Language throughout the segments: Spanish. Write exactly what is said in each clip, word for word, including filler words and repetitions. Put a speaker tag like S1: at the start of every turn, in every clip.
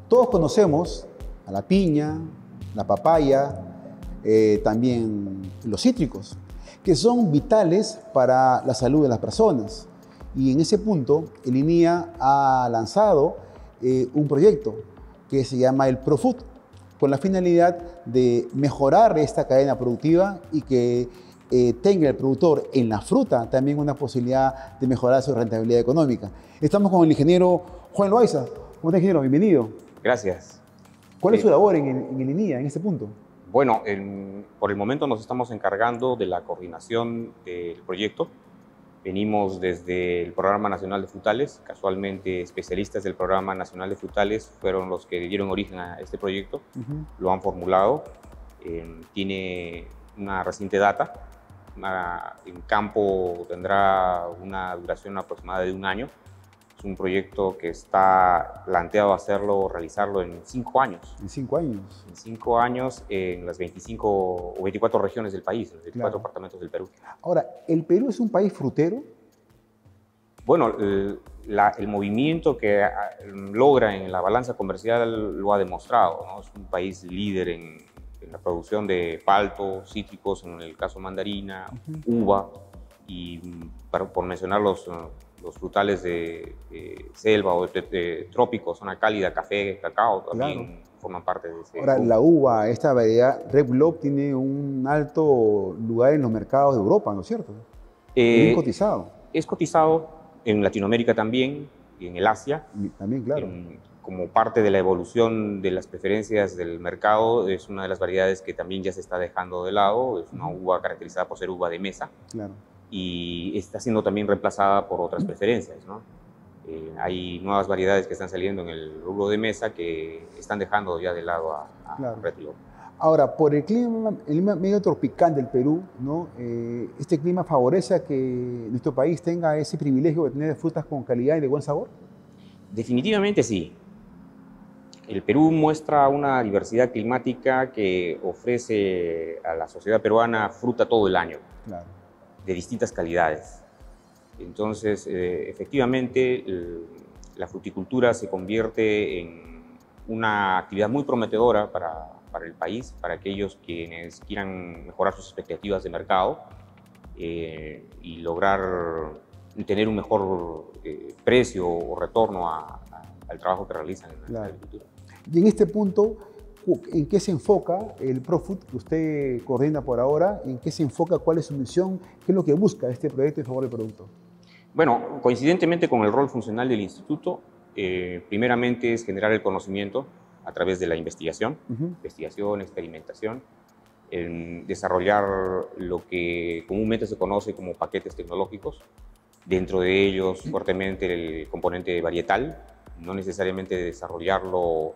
S1: Todos conocemos a la piña, la papaya, eh, también los cítricos, que son vitales para la salud de las personas. Y en ese punto, el INIA ha lanzado eh, un proyecto que se llama el ProFood, con la finalidad de mejorar esta cadena productiva y que eh, tenga el productor en la fruta también una posibilidad de mejorar su rentabilidad económica. Estamos con el ingeniero Juan Loaiza. ¿Cómo está, ingeniero? Bienvenido.
S2: Gracias.
S1: ¿Cuál es
S2: eh,
S1: su labor en el, en el INIA en este punto?
S2: Bueno, en, por el momento nos estamos encargando de la coordinación del proyecto. Venimos desde el Programa Nacional de Frutales. Casualmente, especialistas del Programa Nacional de Frutales fueron los que dieron origen a este proyecto. Uh-huh. Lo han formulado. Eh, tiene una reciente data. Una, en campo tendrá una duración aproximada de un año. Es un proyecto que está planteado hacerlo, realizarlo en cinco años.
S1: ¿En cinco años?
S2: En cinco años en las veinticinco o veinticuatro regiones del país, en los veinticuatro claro. departamentos del Perú.
S1: Ahora, ¿el Perú es un país frutero?
S2: Bueno, el, la, el movimiento que a, logra en la balanza comercial lo ha demostrado, ¿no? Es un país líder en, en la producción de palto, cítricos, en el caso mandarina, uh-huh. uva, y para, por mencionar los... los frutales de, de selva o de, de trópicos, zona cálida, café, cacao, también claro. forman parte de ese
S1: Ahora, grupo. La uva, esta variedad Red Globe, tiene un alto lugar en los mercados de Europa, ¿no es cierto?
S2: Eh,
S1: es bien cotizado.
S2: Es cotizado en Latinoamérica también, y en el Asia.
S1: Y también, claro.
S2: En, como parte de la evolución de las preferencias del mercado, es una de las variedades que también ya se está dejando de lado. Es una uva caracterizada por ser uva de mesa.
S1: Claro.
S2: Y está siendo también reemplazada por otras preferencias, ¿no? Eh, hay nuevas variedades que están saliendo en el rubro de mesa que están dejando ya de lado a, a
S1: claro.
S2: Red Globe.
S1: Ahora, por el clima, el clima medio tropical del Perú, ¿no? Eh, ¿este clima favorece a que nuestro país tenga ese privilegio de tener frutas con calidad y de buen sabor?
S2: Definitivamente sí. El Perú muestra una diversidad climática que ofrece a la sociedad peruana fruta todo el año.
S1: Claro.
S2: De distintas calidades. Entonces, eh, efectivamente, el, la fruticultura se convierte en una actividad muy prometedora para, para el país, para aquellos quienes quieran mejorar sus expectativas de mercado eh, y lograr tener un mejor eh, precio o retorno a, a, al trabajo que realizan en la
S1: claro.
S2: agricultura.
S1: Y en este punto, ¿en qué se enfoca el ProFood que usted coordina por ahora? ¿En qué se enfoca? ¿Cuál es su misión? ¿Qué es lo que busca este proyecto en favor del producto?
S2: Bueno, coincidentemente con el rol funcional del instituto, eh, primeramente es generar el conocimiento a través de la investigación, uh-huh. investigación, experimentación, en desarrollar lo que comúnmente se conoce como paquetes tecnológicos, dentro de ellos fuertemente el componente varietal, no necesariamente desarrollarlo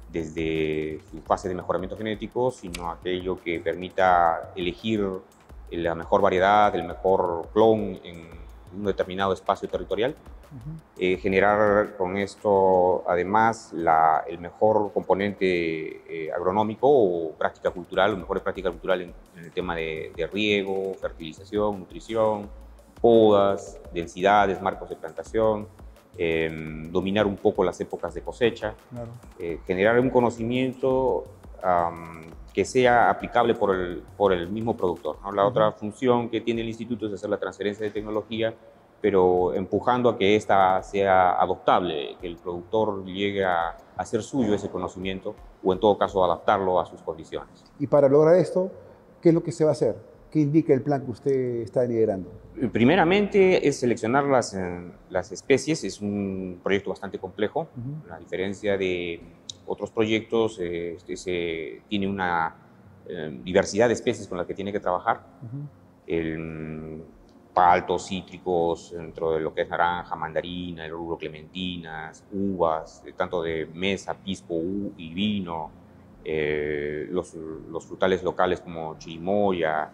S2: desde su fase de mejoramiento genético, sino aquello que permita elegir la mejor variedad, el mejor clon en un determinado espacio territorial. Uh-huh. eh, generar con esto, además, la, el mejor componente eh, agronómico o práctica cultural, o mejores prácticas culturales en, en el tema de, de riego, fertilización, nutrición, podas, densidades, marcos de plantación, Eh, dominar un poco las épocas de cosecha,
S1: claro.
S2: eh, generar un conocimiento um, que sea aplicable por el, por el mismo productor, ¿no? La uh-huh. otra función que tiene el instituto es hacer la transferencia de tecnología, pero empujando a que ésta sea adoptable, que el productor llegue a hacer suyo ese conocimiento o en todo caso adaptarlo a sus condiciones.
S1: Y para lograr esto, ¿qué es lo que se va a hacer? ¿Qué indica el plan que usted está liderando?
S2: Primeramente es seleccionar las, eh, las especies. Es un proyecto bastante complejo. Uh-huh. A diferencia de otros proyectos, eh, este, se, tiene una eh, diversidad de especies con las que tiene que trabajar. Uh-huh. El, paltos, cítricos, dentro de lo que es naranja, mandarina, el rubro clementinas, uvas, tanto de mesa, pisco u, y vino, eh, los, los frutales locales como chirimoya,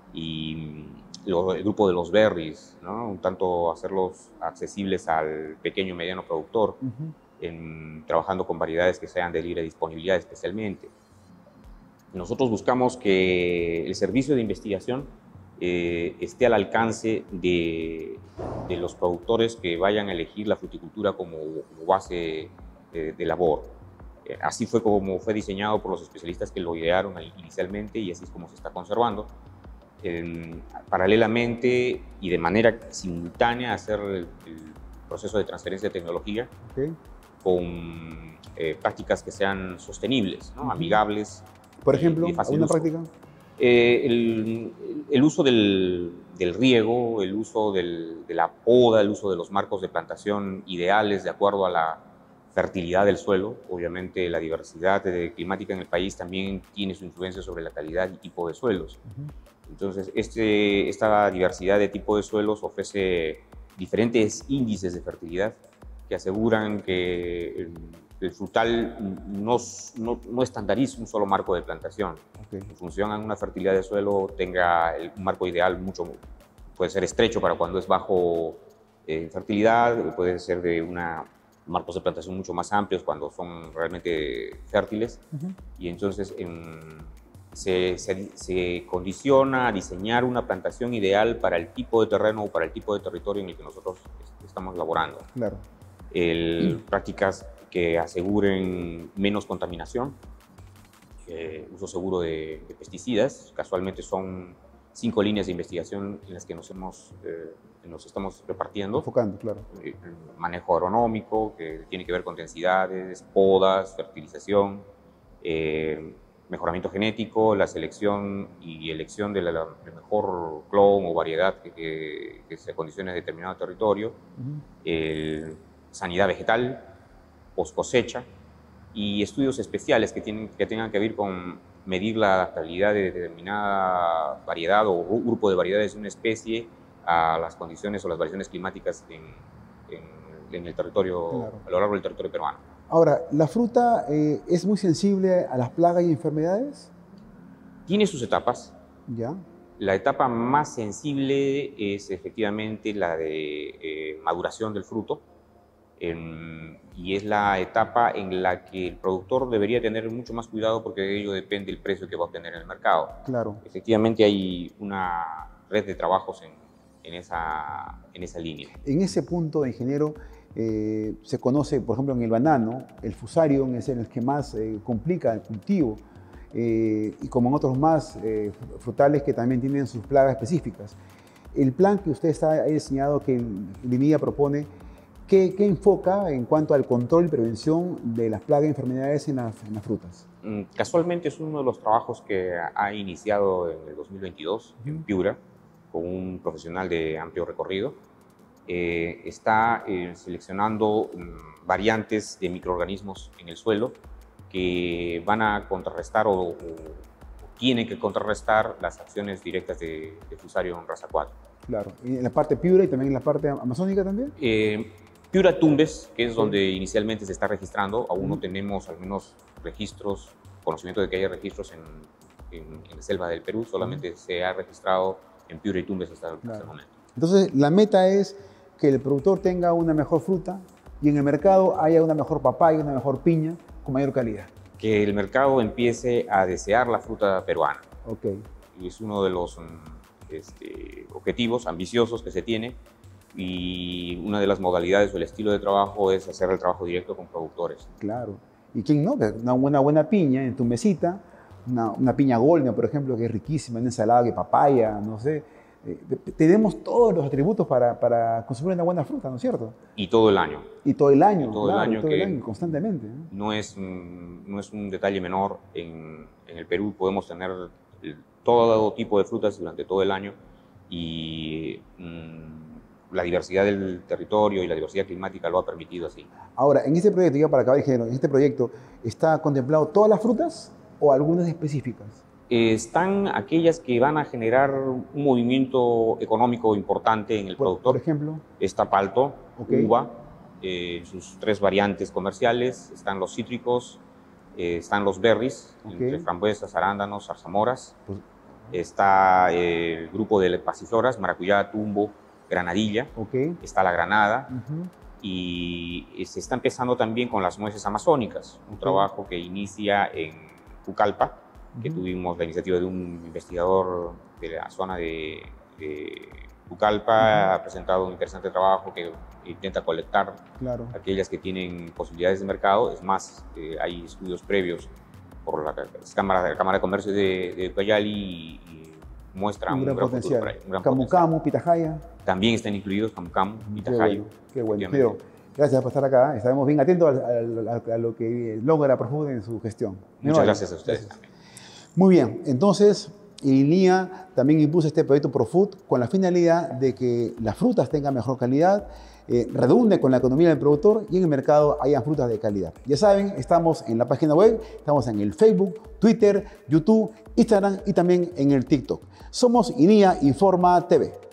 S2: y lo, el grupo de los berries, ¿no? Un tanto hacerlos accesibles al pequeño y mediano productor, uh-huh. en, trabajando con variedades que sean de libre disponibilidad especialmente. Nosotros buscamos que el servicio de investigación eh, esté al alcance de, de los productores que vayan a elegir la fruticultura como, como base de, de labor. Eh, así fue como fue diseñado por los especialistas que lo idearon inicialmente y así es como se está conservando. Eh, paralelamente y de manera simultánea hacer el, el proceso de transferencia de tecnología
S1: okay.
S2: con eh, prácticas que sean sostenibles, ¿no? Uh-huh. Amigables.
S1: Por ejemplo, ¿alguna práctica?
S2: Eh, el, el uso del, del riego, el uso del, de la poda, el uso de los marcos de plantación ideales de acuerdo a la fertilidad del suelo. Obviamente la diversidad de, climática en el país también tiene su influencia sobre la calidad y tipo de suelos. Uh-huh. Entonces, este, esta diversidad de tipo de suelos ofrece diferentes índices de fertilidad que aseguran que el, el frutal no, no, no estandariza un solo marco de plantación. Okay. En función a una fertilidad de suelo tenga el, un marco ideal mucho, puede ser estrecho para cuando es bajo en eh, fertilidad, puede ser de una, marcos de plantación mucho más amplios cuando son realmente fértiles. Uh-huh. Y entonces en, Se, se, se condiciona a diseñar una plantación ideal para el tipo de terreno o para el tipo de territorio en el que nosotros estamos laborando.
S1: Claro.
S2: El, prácticas que aseguren menos contaminación, eh, uso seguro de, de pesticidas. Casualmente son cinco líneas de investigación en las que nos, hemos, eh, nos estamos repartiendo.
S1: Enfocando, claro.
S2: El manejo agronómico, que tiene que ver con densidades, podas, fertilización, eh, mejoramiento genético, la selección y elección de la, la mejor clon o variedad que, que, que se acondicione a determinado territorio, uh-huh. el, sanidad vegetal, post cosecha y estudios especiales que, tienen, que tengan que ver con medir la adaptabilidad de determinada variedad o grupo de variedades de una especie a las condiciones o las variaciones climáticas en, en, en el territorio, claro. a lo largo del territorio peruano.
S1: Ahora, ¿la fruta eh, es muy sensible a las plagas y enfermedades?
S2: Tiene sus etapas.
S1: ¿Ya?
S2: La etapa más sensible es efectivamente la de eh, maduración del fruto, eh, y es la etapa en la que el productor debería tener mucho más cuidado porque de ello depende el precio que va a obtener en el mercado.
S1: Claro.
S2: Efectivamente hay una red de trabajos en, en, esa, en esa línea.
S1: En ese punto, ingeniero, Eh, se conoce, por ejemplo, en el banano, el fusarium es el que más eh, complica el cultivo, eh, y como en otros más eh, frutales que también tienen sus plagas específicas. El plan que usted está, ha diseñado, que Linea propone, ¿qué, ¿qué enfoca en cuanto al control y prevención de las plagas y enfermedades en las, en las frutas?
S2: Casualmente es uno de los trabajos que ha iniciado en el dos mil veintidós uh-huh. en Piura, con un profesional de amplio recorrido. Eh, está eh, seleccionando um, variantes de microorganismos en el suelo que van a contrarrestar o, o, o tienen que contrarrestar las acciones directas de, de Fusarium raza cuatro.
S1: Claro, ¿y en la parte Piura y también en la parte amazónica también?
S2: Eh, Piura Tumbes, que es sí. donde inicialmente se está registrando, aún no tenemos al menos registros, conocimiento de que haya registros en, en, en la selva del Perú, solamente uh-huh. se ha registrado en Piura y Tumbes hasta, claro. hasta el momento.
S1: Entonces, la meta es que el productor tenga una mejor fruta y en el mercado haya una mejor papaya, una mejor piña con mayor calidad.
S2: Que el mercado empiece a desear la fruta peruana.
S1: Okay.
S2: Y es uno de los este, objetivos ambiciosos que se tiene, y una de las modalidades o el estilo de trabajo es hacer el trabajo directo con productores.
S1: Claro. ¿Y quién no? Una buena, buena piña en tu mesita, una, una piña golden, por ejemplo, que es riquísima, una ensalada de papaya, no sé. Eh, tenemos todos los atributos para, para consumir una buena fruta, ¿no es cierto?
S2: Y todo el año.
S1: Y todo el año,
S2: y todo
S1: claro,
S2: el año,
S1: todo
S2: que
S1: el año constantemente. ¿no?
S2: No, es, no es un detalle menor. En, en el Perú podemos tener el, todo tipo de frutas durante todo el año, y mmm, la diversidad del territorio y la diversidad climática lo ha permitido así.
S1: Ahora, en este proyecto, ya para acabar, ingeniero, en este proyecto, ¿está contemplado todas las frutas o algunas específicas?
S2: Están aquellas que van a generar un movimiento económico importante en el
S1: por,
S2: productor.
S1: Por ejemplo.
S2: Está palto,
S1: okay.
S2: uva, eh, sus tres variantes comerciales. Están los cítricos, eh, están los berries, okay. entre frambuesas, arándanos, zarzamoras. Pues, está eh, el grupo de pasifloras, maracuyá, tumbo, granadilla.
S1: Okay.
S2: Está la granada.
S1: Uh-huh.
S2: Y se está empezando también con las nueces amazónicas, un okay. trabajo que inicia en Pucallpa, que uh-huh. tuvimos la iniciativa de un investigador de la zona de, de Pucallpa uh-huh. ha presentado un interesante trabajo que intenta colectar
S1: claro.
S2: aquellas que tienen posibilidades de mercado. Es más, eh, hay estudios previos por la Cámara, la Cámara de Comercio de, de Ucayali y, y muestra un,
S1: un gran, gran potencial.
S2: Futuro, un gran
S1: Camu Camu, Pitahaya.
S2: También están incluidos Camu Camu, Pitahaya.
S1: Qué bueno, qué bueno. Gracias por estar acá. Estaremos bien atentos a, a, a lo que logra Profut en su gestión.
S2: Muchas vale. gracias a ustedes.
S1: Gracias. Muy bien, entonces el I N I A también impuso este proyecto Profut con la finalidad de que las frutas tengan mejor calidad, eh, redunde con la economía del productor y en el mercado hayan frutas de calidad. Ya saben, estamos en la página web, estamos en el Facebook, Twitter, YouTube, Instagram y también en el TikTok. Somos I N I A Informa T V.